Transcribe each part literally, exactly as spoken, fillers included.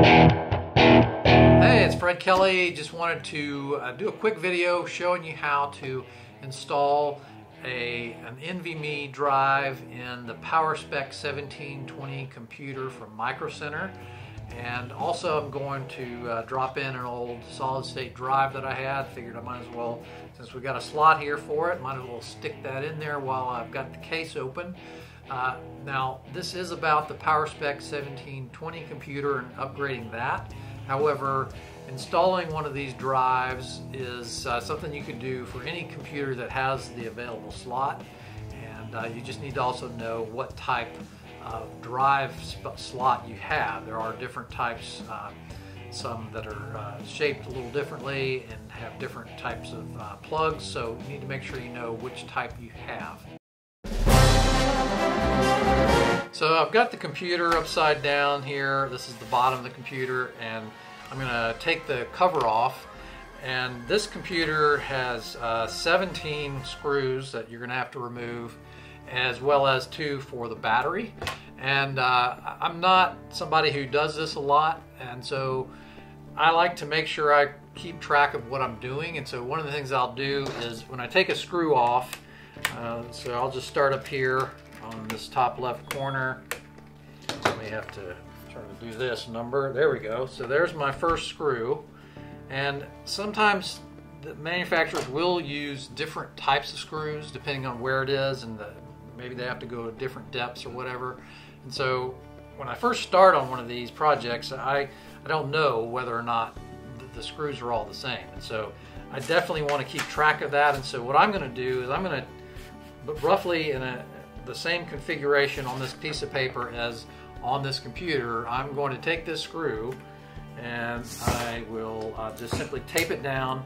Hey, it's Fred Kelly. Just wanted to uh, do a quick video showing you how to install a, an NVMe drive in the PowerSpec seventeen twenty computer from Micro Center. And also I'm going to uh, drop in an old solid state drive that I had. Figured I might as well, since we got a slot here for it, might as well stick that in there while I've got the case open. Uh, now this is about the PowerSpec seventeen twenty computer and upgrading that. However, installing one of these drives is uh, something you could do for any computer that has the available slot, and uh, you just need to also know what type of drive slot you have. There are different types, uh, some that are uh, shaped a little differently and have different types of uh, plugs, so you need to make sure you know which type you have. So I've got the computer upside down here. This is the bottom of the computer, and I'm going to take the cover off. And this computer has uh, seventeen screws that you're going to have to remove, as well as two for the battery. And uh, I'm not somebody who does this a lot, and so I like to make sure I keep track of what I'm doing. And so one of the things I'll do is when I take a screw off, uh, so I'll just start up here on this top left corner. I may have to try to do this number. There we go. So there's my first screw. And sometimes the manufacturers will use different types of screws depending on where it is, and the, maybe they have to go to different depths or whatever. And so when I first start on one of these projects, I, I don't know whether or not the, the screws are all the same. And so I definitely want to keep track of that. And so what I'm going to do is I'm going to, but roughly in a, the same configuration on this piece of paper as on this computer, I'm going to take this screw and I will uh, just simply tape it down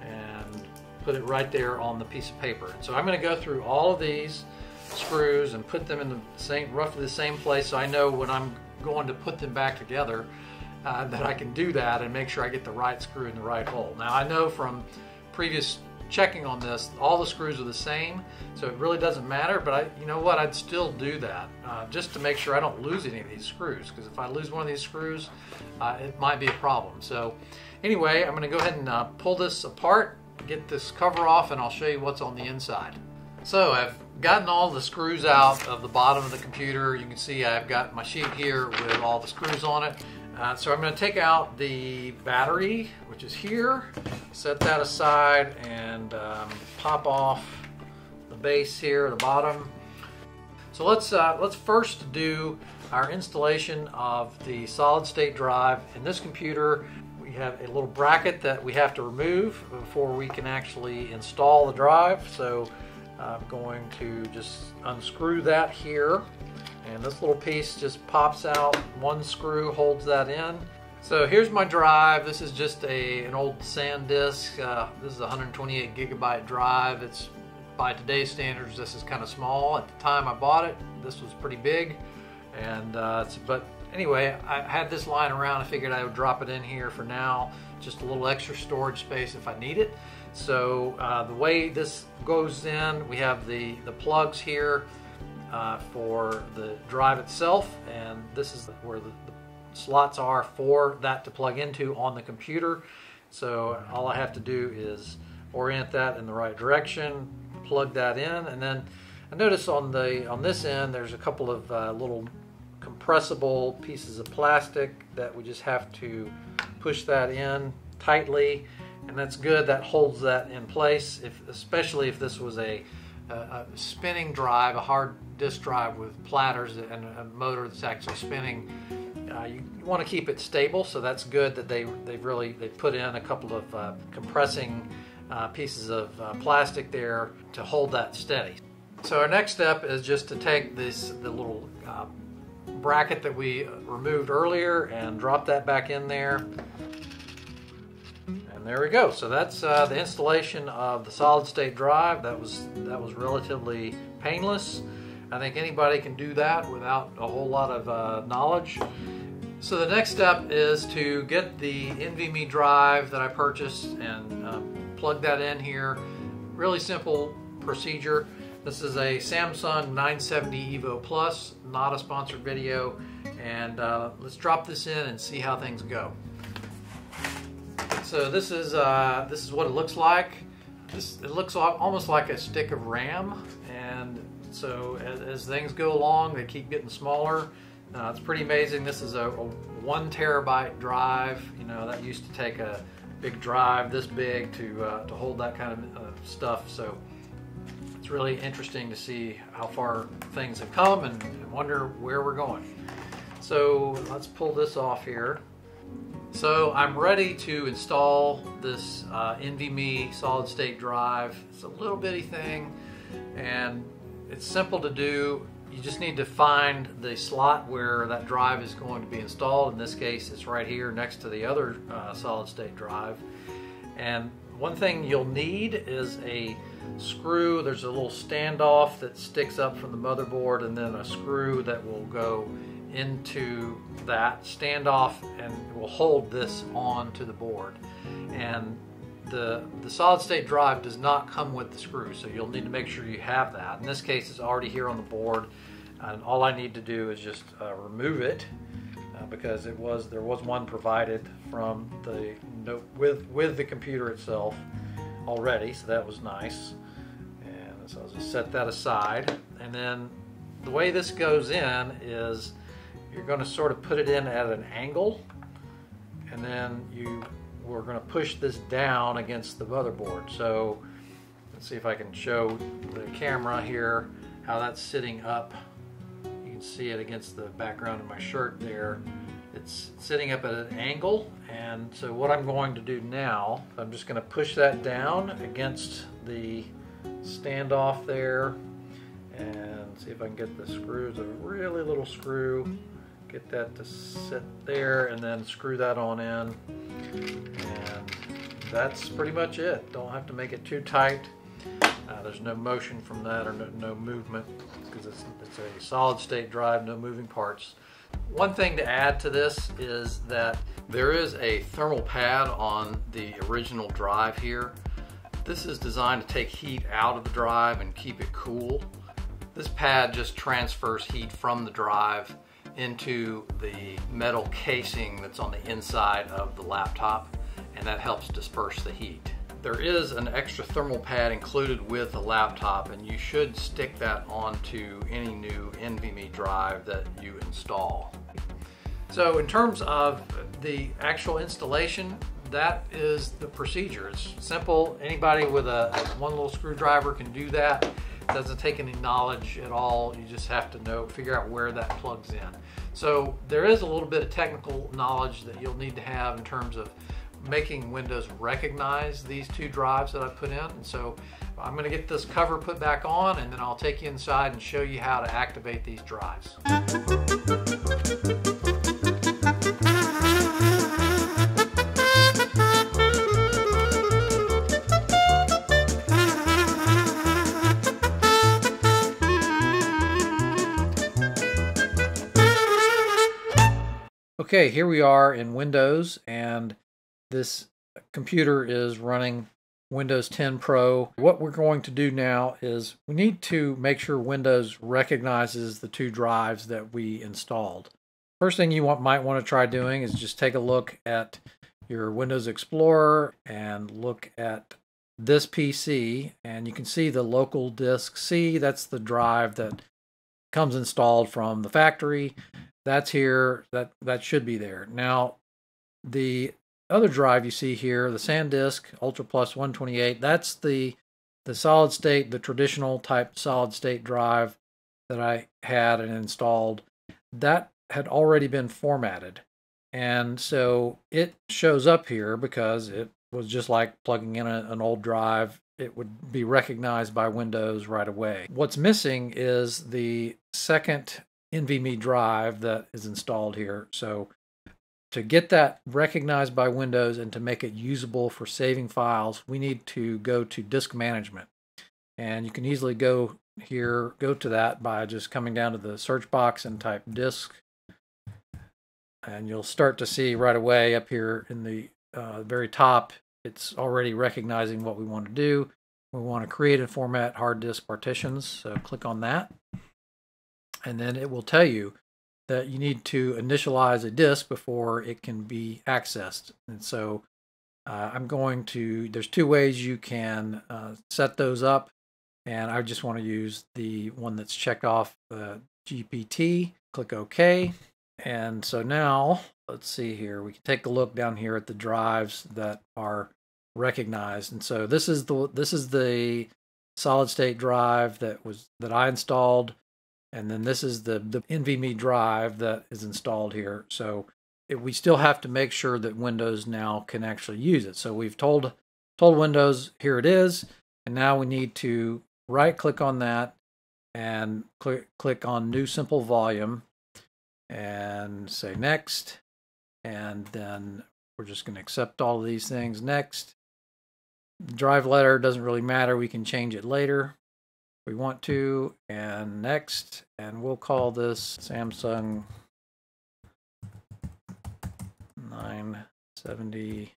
and put it right there on the piece of paper. And so I'm going to go through all of these screws and put them in the same, roughly the same place, so I know when I'm going to put them back together uh, that I can do that and make sure I get the right screw in the right hole. Now I know from previous checking on this, all the screws are the same, so it really doesn't matter, but I, you know what, I'd still do that uh, just to make sure I don't lose any of these screws, because if I lose one of these screws, uh, it might be a problem. So anyway, I'm going to go ahead and uh, pull this apart, get this cover off, and I'll show you what's on the inside. So I've gotten all the screws out of the bottom of the computer. You can see I've got my sheet here with all the screws on it. Uh, so I'm going to take out the battery, which is here, set that aside, and um, pop off the base here at the bottom. So let's uh, let's first do our installation of the solid state drive. In this computer, we have a little bracket that we have to remove before we can actually install the drive. So I'm going to just unscrew that here, and this little piece just pops out. One screw holds that in. So here's my drive. This is just a an old SanDisk. Uh, this is a one hundred twenty-eight gigabyte drive. It's, by today's standards, this is kind of small. At the time I bought it, this was pretty big. And uh, it's, but anyway, I had this lying around. I figured I would drop it in here for now, just a little extra storage space if I need it. So uh, the way this goes in, we have the, the plugs here uh, for the drive itself, and this is where the, the slots are for that to plug into on the computer. So all I have to do is orient that in the right direction, plug that in, and then I notice on the on this end there's a couple of uh, little compressible pieces of plastic that we just have to push that in tightly. And that's good. That holds that in place, if, especially if this was a, a, a spinning drive, a hard disk drive with platters and a motor that's actually spinning. Uh, you, you want to keep it stable, so that's good that they they've really they put in a couple of uh, compressing uh, pieces of uh, plastic there to hold that steady. So our next step is just to take this the little uh, bracket that we removed earlier and drop that back in there. And there we go. So that's uh, the installation of the solid state drive. That was that was relatively painless. I think anybody can do that without a whole lot of uh, knowledge. So the next step is to get the NVMe drive that I purchased and um, plug that in here. Really simple procedure. This is a Samsung nine seventy Evo Plus, not a sponsored video. and uh, let's drop this in and see how things go. So this is uh, this is what it looks like. This, it looks almost like a stick of RAM, and so as, as things go along, they keep getting smaller. Uh, it's pretty amazing. This is a, a one terabyte drive. You know, that used to take a big drive this big to uh, to hold that kind of uh, stuff. So it's really interesting to see how far things have come and, and wonder where we're going. So let's pull this off here. So I'm ready to install this uh, NVMe solid state drive. It's a little bitty thing, and it's simple to do. You just need to find the slot where that drive is going to be installed. In this case, it's right here next to the other uh, solid state drive. And one thing you'll need is a screw. There's a little standoff that sticks up from the motherboard, and then a screw that will go into that standoff and will hold this on to the board. And the the solid state drive does not come with the screw, so you'll need to make sure you have that. In this case, it's already here on the board, and all I need to do is just uh, remove it uh, because it was there was one provided from the no, with with the computer itself already, so that was nice. And so I'll just set that aside, and then the way this goes in is you're going to sort of put it in at an angle, and then you we're going to push this down against the motherboard. So let's see if I can show the camera here how that's sitting up. You can see it against the background of my shirt there. It's sitting up at an angle, and so what I'm going to do now, I'm just going to push that down against the standoff there and see if I can get the screws, a really little screw, get that to sit there, and then screw that on in. And that's pretty much it. Don't have to make it too tight. Uh, there's no motion from that, or no, no movement, because it's, it's a solid state drive, no moving parts. One thing to add to this is that there is a thermal pad on the original drive here. This is designed to take heat out of the drive and keep it cool. This pad just transfers heat from the drive into the metal casing that's on the inside of the laptop, and that helps disperse the heat. There is an extra thermal pad included with the laptop, and you should stick that onto any new NVMe drive that you install. So in terms of the actual installation, that is the procedure. It's simple. Anybody with a, a one little screwdriver can do that. It doesn't take any knowledge at all. You just have to know, figure out where that plugs in. So there is a little bit of technical knowledge that you'll need to have in terms of making Windows recognize these two drives that I put in. And so I'm going to get this cover put back on, and then I'll take you inside and show you how to activate these drives. Okay, here we are in Windows, and this computer is running Windows ten Pro. What we're going to do now is we need to make sure Windows recognizes the two drives that we installed. First thing you want, might want to try doing is just take a look at your Windows Explorer and look at this P C, and you can see the local disk C. That's the drive that comes installed from the factory. That's here. That that should be there. Now, the other drive you see here, the SanDisk Ultra Plus one twenty-eight, that's the the solid state, the traditional type solid state drive that I had and installed. That had already been formatted, and so it shows up here because it was just like plugging in a, an old drive. It would be recognized by Windows right away. What's missing is the second NVMe drive that is installed here. So to get that recognized by Windows and to make it usable for saving files, we need to go to disk management. And you can easily go here, go to that by just coming down to the search box and type disk. And you'll start to see right away up here in the uh, very top, it's already recognizing what we want to do. We want to create and format hard disk partitions. So click on that. And then it will tell you that you need to initialize a disk before it can be accessed. And so uh, I'm going to, there's two ways you can uh, set those up. And I just want to use the one that's checked off, uh, G P T. Click OK. And so now, let's see here, we can take a look down here at the drives that are recognized. And so this is the this is the solid state drive that was that I installed, and then this is the the NVMe drive that is installed here. So it, we still have to make sure that Windows now can actually use it. So we've told told Windows, here it is, and now we need to right click on that and click click on New Simple Volume and say next, and then we're just going to accept all of these things. Next. Drive letter doesn't really matter, we can change it later if we want to, and next, and we'll call this Samsung nine seventy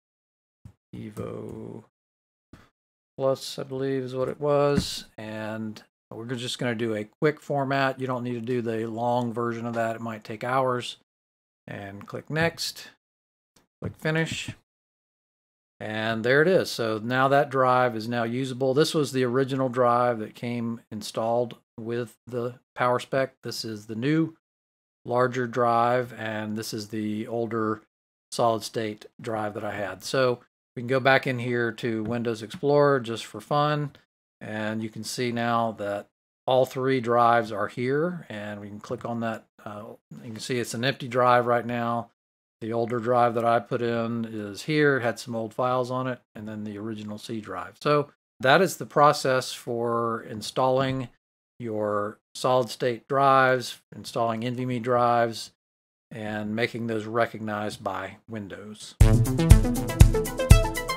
Evo Plus, I believe is what it was. And we're just going to do a quick format. You don't need to do the long version of that, it might take hours. And click next, click finish. And there it is. So now that drive is now usable. This was the original drive that came installed with the PowerSpec. This is the new larger drive, and this is the older solid state drive that I had. So we can go back in here to Windows Explorer just for fun, and you can see now that all three drives are here, and we can click on that. Uh, you can see it's an empty drive right now. The older drive that I put in is here, had some old files on it, and then the original C drive. So that is the process for installing your solid state drives, installing NVMe drives, and making those recognized by Windows.